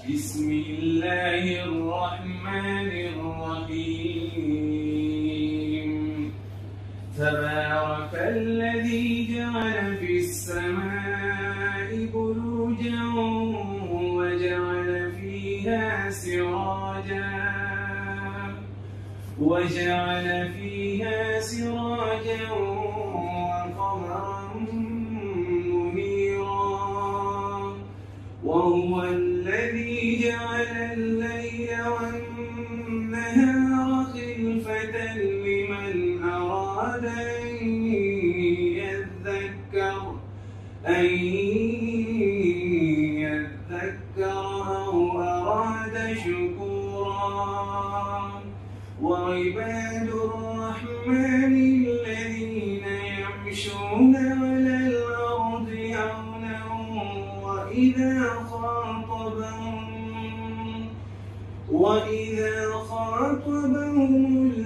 بسم الله الرحمن الرحيم تبارك الذي جعل في السماء بروجا وجعل فيها سراجا وقمرا منيرا وهو الذي جعل الليل والنهار خلفة لمن أراد أن يذكر أو أراد شكورا وعباد الرحمن الذين يمشون على الأرض هونا وإذا خاطبهم